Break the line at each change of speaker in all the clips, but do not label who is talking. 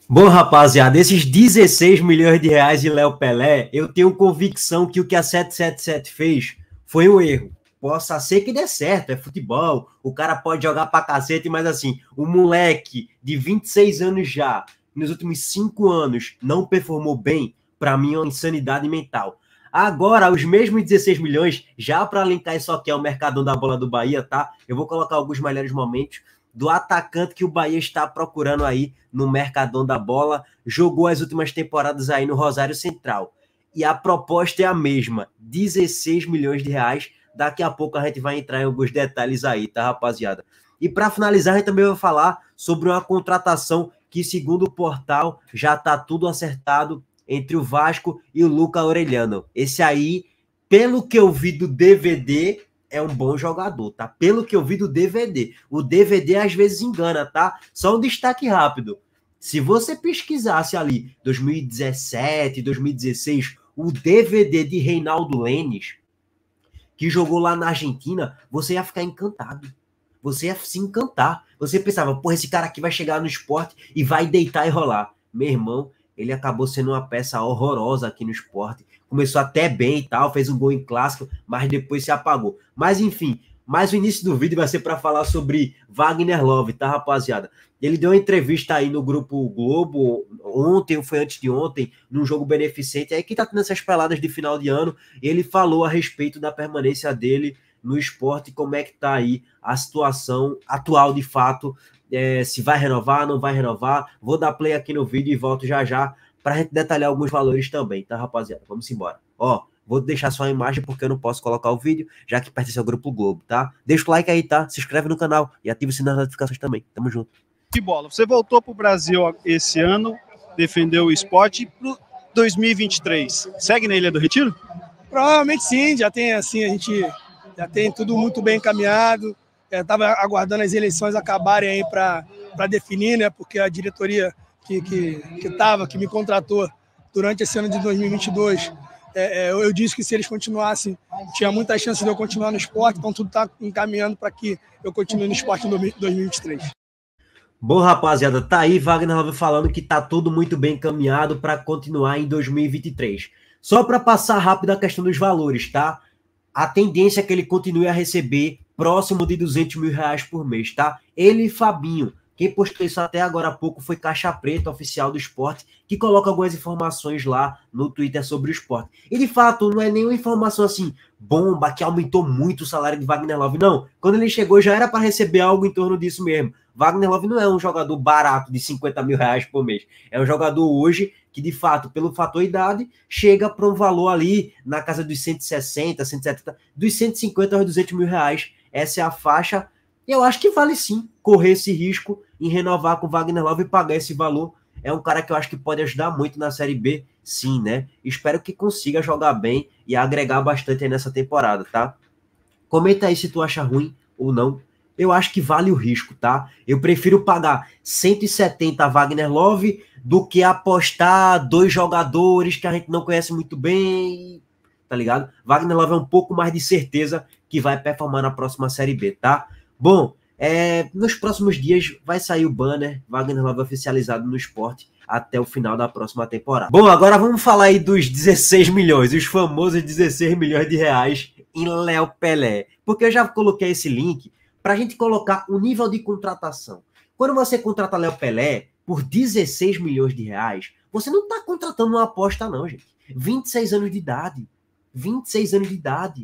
Bom, rapaziada, esses 16 milhões de reais de Léo Pelé, eu tenho convicção que o que a 777 fez foi um erro. Possa ser que dê certo, é futebol, o cara pode jogar pra cacete, mas assim, o moleque de 26 anos já, nos últimos 5 anos, não performou bem, pra mim é uma insanidade mental. Agora, os mesmos 16 milhões, já para linkar isso aqui ao Mercadão da Bola do Bahia, tá? Eu vou colocar alguns melhores momentos do atacante que o Bahia está procurando aí no Mercadão da Bola, jogou as últimas temporadas aí no Rosário Central. E a proposta é a mesma, 16 milhões de reais. Daqui a pouco a gente vai entrar em alguns detalhes aí, tá, rapaziada? E para finalizar, a gente também vai falar sobre uma contratação que, segundo o portal, já está tudo acertado entre o Vasco e o Luca Orellano. Esse aí, pelo que eu vi do DVD, é um bom jogador, tá? Pelo que eu vi do DVD. O DVD às vezes engana, tá? Só um destaque rápido. Se você pesquisasse ali 2017, 2016, o DVD de Reinaldo Lênis, que jogou lá na Argentina, você ia ficar encantado. Você ia se encantar. Você pensava, porra, esse cara aqui vai chegar no esporte e vai deitar e rolar. Meu irmão, ele acabou sendo uma peça horrorosa aqui no esporte. Começou até bem e tal, fez um gol em clássico, mas depois se apagou. Mas enfim, mas o início do vídeo vai ser para falar sobre Wagner Love, tá, rapaziada? Ele deu uma entrevista aí no Grupo Globo ontem, ou foi antes de ontem, num jogo beneficente, aí que tá tendo essas peladas de final de ano, e ele falou a respeito da permanência dele no esporte, como é que tá aí a situação atual de fato, se vai renovar, não vai renovar. Vou dar play aqui no vídeo e volto já já para a gente detalhar alguns valores também, tá, rapaziada? Vamos embora. Ó, vou deixar só a imagem porque eu não posso colocar o vídeo, já que pertence ao Grupo Globo, tá? Deixa o like aí, tá? Se inscreve no canal e ativa o sininho das notificações também. Tamo junto.
Que bola. Você voltou pro Brasil esse ano, defendeu o esporte pro 2023. Segue na Ilha do Retiro?
Provavelmente sim, já tem assim, a gente já tem tudo muito bem encaminhado. Estava aguardando as eleições acabarem aí para definir, né? Porque a diretoria que me contratou durante esse ano de 2022, eu disse que se eles continuassem, tinha muita chance de eu continuar no esporte, então tudo está encaminhando para que eu continue no esporte em 2023.
Bom, rapaziada, tá aí Wagner Love falando que tá tudo muito bem encaminhado para continuar em 2023. Só para passar rápido a questão dos valores, tá? A tendência é que ele continue a receber próximo de 200 mil reais por mês, tá? Ele e Fabinho. Quem postou isso até agora há pouco foi Caixa Preta, oficial do esporte, que coloca algumas informações lá no Twitter sobre o esporte. E de fato, não é nenhuma informação assim, bomba, que aumentou muito o salário de Wagner Love, não. Quando ele chegou já era para receber algo em torno disso mesmo. Wagner Love não é um jogador barato de 50 mil reais por mês. É um jogador hoje que, de fato, pelo fator idade, chega para um valor ali na casa dos 160, 170, dos 150 aos 200 mil reais. Essa é a faixa. Eu acho que vale sim correr esse risco em renovar com o Wagner Love e pagar esse valor. É um cara que eu acho que pode ajudar muito na Série B, sim, né? Espero que consiga jogar bem e agregar bastante aí nessa temporada, tá? Comenta aí se tu acha ruim ou não. Eu acho que vale o risco, tá? Eu prefiro pagar 170 a Wagner Love do que apostar 2 jogadores que a gente não conhece muito bem, tá ligado? Wagner Love é um pouco mais de certeza que vai performar na próxima Série B, tá? Bom, nos próximos dias vai sair o banner Wagner Love oficializado no esporte até o final da próxima temporada. Bom, agora vamos falar aí dos 16 milhões, os famosos 16 milhões de reais em Léo Pelé. Porque eu já coloquei esse link para a gente colocar o nível de contratação. Quando você contrata Léo Pelé por 16 milhões de reais, você não está contratando uma aposta não, gente. 26 anos de idade. 26 anos de idade.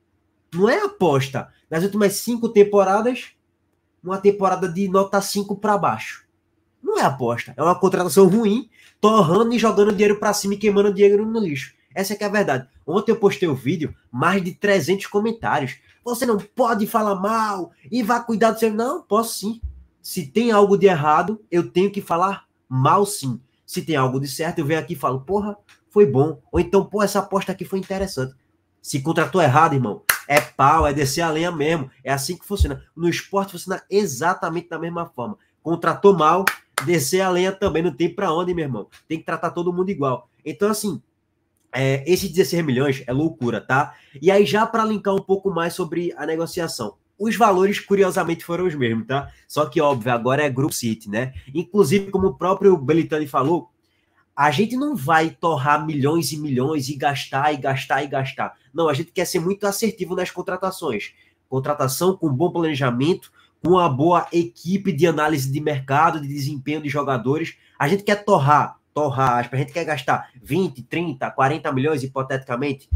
Não é aposta. Nas últimas 5 temporadas, uma temporada de nota 5 para baixo. Não é aposta. É uma contratação ruim, torrando e jogando dinheiro para cima e queimando dinheiro no lixo. Essa é que é a verdade. Ontem eu postei o vídeo, mais de 300 comentários. Você não pode falar mal e vá cuidar do seu... Não, posso sim. Se tem algo de errado, eu tenho que falar mal sim. Se tem algo de certo, eu venho aqui e falo, porra, foi bom. Ou então, pô, essa aposta aqui foi interessante. Se contratou errado, irmão, é pau, é descer a lenha mesmo. É assim que funciona. No esporte funciona exatamente da mesma forma. Contratou mal, descer a lenha também. Não tem pra onde, meu irmão. Tem que tratar todo mundo igual. Então, assim, esses 16 milhões é loucura, tá? E aí, já para linkar um pouco mais sobre a negociação. os valores, curiosamente, foram os mesmos, tá? Só que, óbvio, agora é Group City, né? Inclusive, como o próprio Belitani falou, a gente não vai torrar milhões e milhões e gastar, e gastar, e gastar. Não, a gente quer ser muito assertivo nas contratações. Contratação com bom planejamento, com uma boa equipe de análise de mercado, de desempenho de jogadores. A gente quer torrar, a gente quer gastar 20, 30, 40 milhões, hipoteticamente,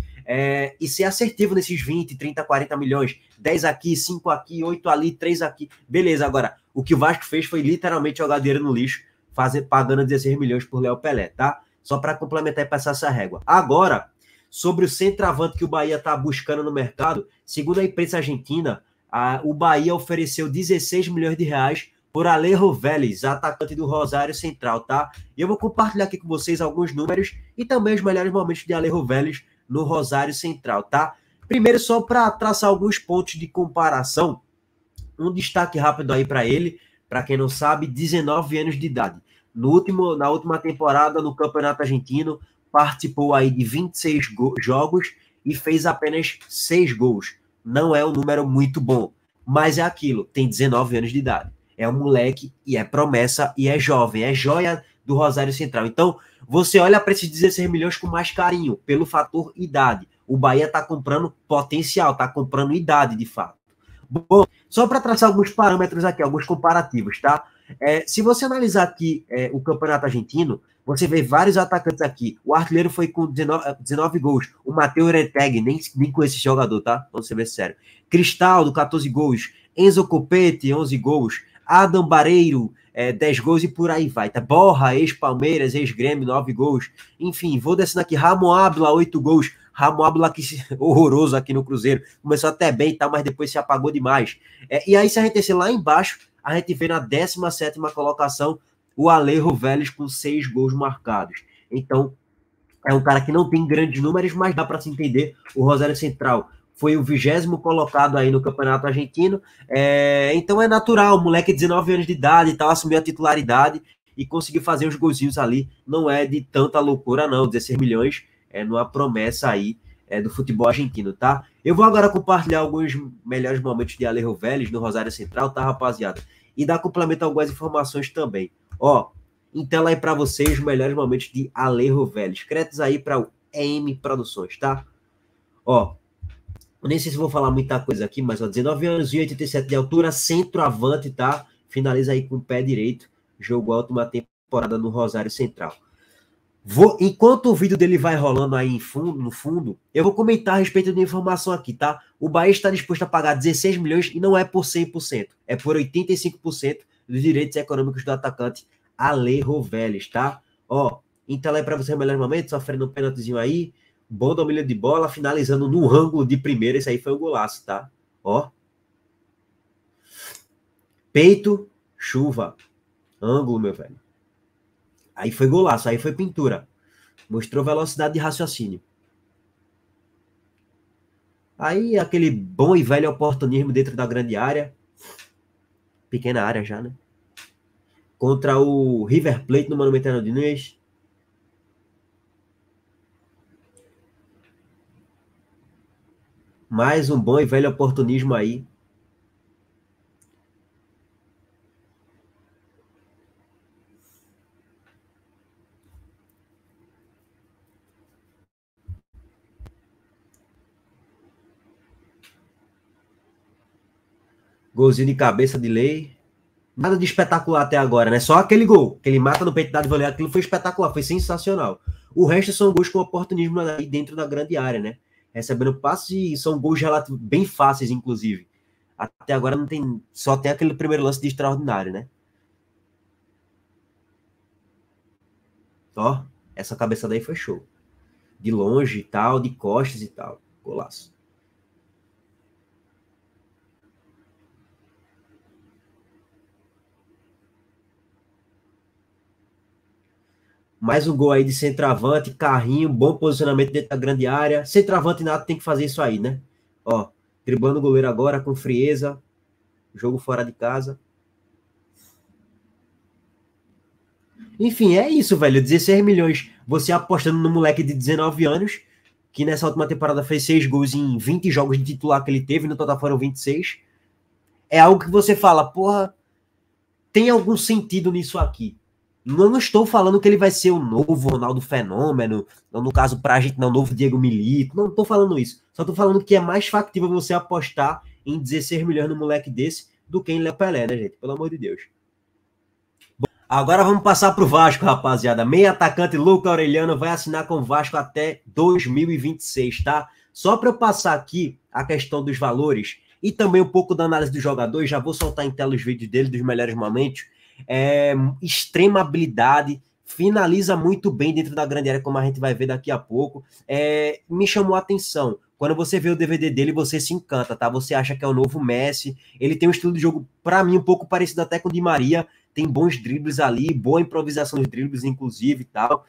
e ser assertivo nesses 20, 30, 40 milhões. 10 aqui, 5 aqui, 8 ali, 3 aqui. Beleza, agora, o que o Vasco fez foi literalmente jogar dinheiro no lixo, pagando 16 milhões por Léo Pelé, tá? Só para complementar e passar essa régua. Agora, sobre o centroavante que o Bahia está buscando no mercado, segundo a imprensa argentina, o Bahia ofereceu 16 milhões de reais por Alejo Vélez, atacante do Rosário Central, tá? E eu vou compartilhar aqui com vocês alguns números e também os melhores momentos de Alejo Vélez no Rosário Central, tá? Primeiro, só para traçar alguns pontos de comparação, um destaque rápido aí para ele, para quem não sabe, 19 anos de idade. Na última temporada, no Campeonato Argentino, participou aí de 26 jogos e fez apenas 6 gols. Não é um número muito bom, mas é aquilo, tem 19 anos de idade. É um moleque e é promessa e é jovem, é joia do Rosário Central. Então, você olha para esses 16 milhões com mais carinho, pelo fator idade. O Bahia está comprando potencial, está comprando idade, de fato. Bom, só para traçar alguns parâmetros aqui, alguns comparativos, tá? Se você analisar aqui o Campeonato Argentino, você vê vários atacantes aqui. O artilheiro foi com 19 gols. O Matheus Reteg, nem conhece esse jogador, tá? Vamos ser sério. Cristaldo, 14 gols. Enzo Copete, 11 gols. Adam Barreiro, 10 gols e por aí vai. Tá? Borra, ex-Palmeiras, ex-Grêmio, 9 gols. Enfim, vou descendo aqui. Ramon Ábila, 8 gols. Ramon Ábila, que horroroso aqui no Cruzeiro. Começou até bem, tá? Mas depois se apagou demais. E aí, se a gente descer lá embaixo, a gente vê na 17ª colocação o Alejo Vélez com 6 gols marcados. Então, é um cara que não tem grandes números, mas dá para se entender. O Rosário Central foi o 20º colocado aí no Campeonato Argentino. Então é natural, o moleque de 19 anos de idade e tal, assumiu a titularidade e conseguiu fazer os golzinhos ali. Não é de tanta loucura, não. 16 milhões numa promessa aí do futebol argentino, tá? Eu vou agora compartilhar alguns melhores momentos de Alejo Vélez no Rosário Central, tá, rapaziada? E dar complemento a algumas informações também. Ó, em tela aí para vocês os melhores momentos de Alejo Vélez. Créditos aí para o EM Produções, tá? Ó, nem sei se vou falar muita coisa aqui, mas ó, 19 anos, 1,87 de altura, centroavante, tá? Finaliza aí com o pé direito. Jogou a última temporada no Rosário Central. Enquanto o vídeo dele vai rolando aí no fundo, eu vou comentar a respeito de informação aqui, tá? O Bahia está disposto a pagar 16 milhões e não é por 100%, é por 85% dos direitos econômicos do atacante Alejo Vélez, tá? Ó, então é para você o melhor momento, sofrendo um pênaltizinho aí, bom domínio de bola, finalizando no ângulo de primeira, esse aí foi um golaço, tá? Ó. Peito, chuva, ângulo, meu velho. Aí foi golaço, aí foi pintura. Mostrou velocidade de raciocínio. Aí aquele bom e velho oportunismo dentro da grande área. Pequena área já, né? Contra o River Plate no Monumental de Nunes. Mais um bom e velho oportunismo aí. Golzinho de cabeça de lei. Nada de espetacular até agora, né? Só aquele gol, que ele mata no peito da voleio, aquilo foi espetacular, foi sensacional. O resto são gols com oportunismo aí dentro da grande área, né? Recebendo passes e são gols bem fáceis, inclusive. Até agora não tem, só tem aquele primeiro lance de extraordinário, né? Ó, essa cabeça daí foi show. De longe e tal, de costas e tal. Golaço. Mais um gol aí de centroavante, carrinho, bom posicionamento dentro da grande área. Centroavante nada tem que fazer isso aí, né? Ó, driblando o goleiro agora com frieza. Jogo fora de casa. Enfim, é isso, velho. 16 milhões. Você apostando no moleque de 19 anos, que nessa última temporada fez 6 gols em 20 jogos de titular que ele teve. No total foram 26. é algo que você fala, porra, tem algum sentido nisso aqui. Não estou falando que ele vai ser o novo Ronaldo Fenômeno, não, no caso pra gente, não, o novo Diego Milito, não estou falando isso. Só estou falando que é mais factível você apostar em 16 milhões no moleque desse do que em Léo Pelé, né, gente? Pelo amor de Deus. Agora vamos passar para o Vasco, rapaziada. Meio atacante Luca Aureliano vai assinar com o Vasco até 2026, tá? Só para eu passar aqui a questão dos valores e também um pouco da análise dos jogadores, já vou soltar em tela os vídeos dele, dos melhores momentos. Extrema habilidade, finaliza muito bem dentro da grande área, como a gente vai ver daqui a pouco. Me chamou a atenção. Quando você vê o DVD dele, você se encanta, tá? Você acha que é o novo Messi. Ele tem um estilo de jogo, para mim, um pouco parecido até com o Di Maria. Tem bons dribles ali, boa improvisação dos dribles, inclusive, e tal.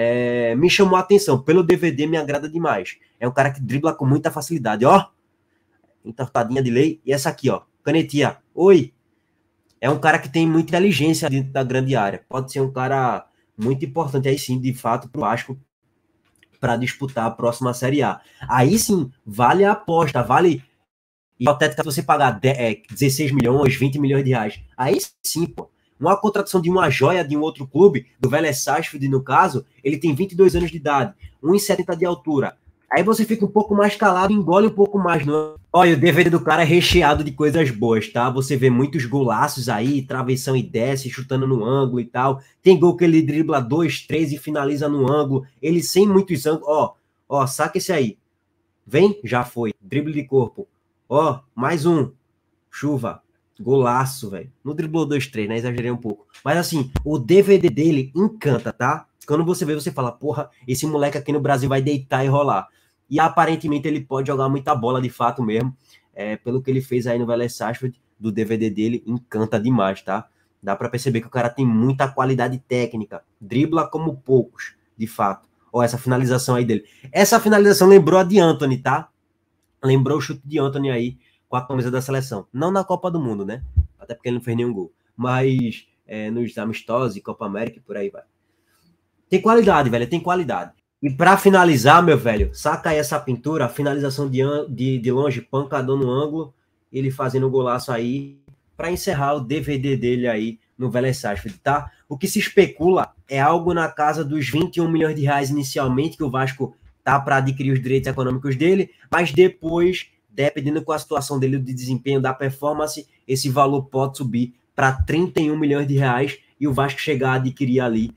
Me chamou a atenção. Pelo DVD, me agrada demais. É um cara que dribla com muita facilidade, ó. Entortadinha de lei. E essa aqui, ó. Canetinha. Oi. É um cara que tem muita inteligência dentro da grande área. Pode ser um cara muito importante aí sim, de fato, pro Vasco, para disputar a próxima Série A. Aí sim, vale a aposta, vale hipotética você pagar 16 milhões, 20 milhões de reais. Aí sim, pô. Uma contratação de uma joia de um outro clube, do Vélez Sarsfield, no caso, ele tem 22 anos de idade, 1,70 de altura. Aí você fica um pouco mais calado, engole um pouco mais. Não? Olha, o DVD do cara é recheado de coisas boas, tá? Você vê muitos golaços aí, travessão e desce, chutando no ângulo e tal. Tem gol que ele dribla 2, 3 e finaliza no ângulo. Ele sem muitos ângulos. Ó, saca esse aí. Vem, já foi. Drible de corpo. Ó, mais um. Chuva. Golaço, velho. Não driblou 2, 3, né? Exagerei um pouco. Mas assim, o DVD dele encanta, tá? Quando você vê, você fala, porra, esse moleque aqui no Brasil vai deitar e rolar. E aparentemente ele pode jogar muita bola de fato mesmo. Pelo que ele fez aí no Vélez Sarsfield, do DVD dele, encanta demais, tá? Dá pra perceber que o cara tem muita qualidade técnica. Dribla como poucos, de fato. Ó, essa finalização aí dele. Essa finalização lembrou a de Antony, tá? Lembrou o chute de Antony aí, com a camisa da seleção. Não na Copa do Mundo, né? Até porque ele não fez nenhum gol. Mas nos amistosos, Copa América e por aí vai. Tem qualidade, velho. Tem qualidade. E pra finalizar, meu velho, saca aí essa pintura, a finalização de longe, pancadão no ângulo, ele fazendo o golaço aí, pra encerrar o DVD dele aí no Vélez Sarsfield, tá? O que se especula é algo na casa dos 21 milhões de reais inicialmente, que o Vasco tá para adquirir os direitos econômicos dele, mas depois, dependendo com a situação dele, de desempenho da performance, esse valor pode subir para 31 milhões de reais e o Vasco chegar a adquirir ali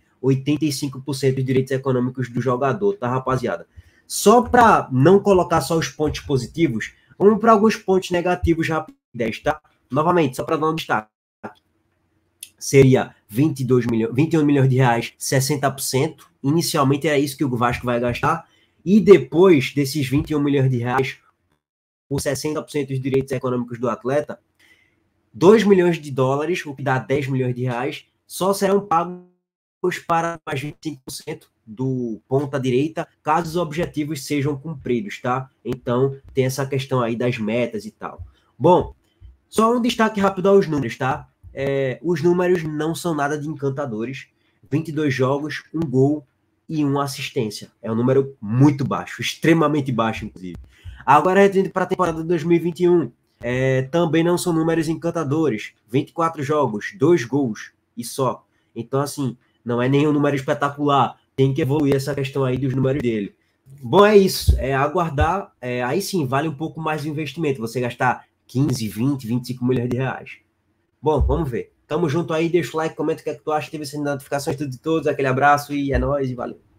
85% dos direitos econômicos do jogador, tá, rapaziada? Só para não colocar só os pontos positivos, vamos para alguns pontos negativos rapidez, tá? Novamente, só para dar um destaque. Seria 21 milhões de reais, 60%. Inicialmente era isso que o Vasco vai gastar. E depois desses 21 milhões de reais, por 60% dos direitos econômicos do atleta, 2 milhões de dólares, o que dá 10 milhões de reais, só serão pagos para mais 25% do ponta direita, caso os objetivos sejam cumpridos, tá? Então, tem essa questão aí das metas e tal. Bom, só um destaque rápido aos números, tá? Os números não são nada de encantadores. 22 jogos, 1 gol e 1 assistência. É um número muito baixo, extremamente baixo, inclusive. Agora, para a temporada de 2021, também não são números encantadores. 24 jogos, 2 gols e só. Então, assim, não é nenhum número espetacular. Tem que evoluir essa questão aí dos números dele. Bom, é isso. Aguardar. Aí sim, vale um pouco mais de investimento. Você gastar 15, 20, 25 milhões de reais. Bom, vamos ver. Tamo junto aí. Deixa o like, comenta o que é que tu acha. Ativa as notificações, tudo de todos. Aquele abraço e é nóis e valeu.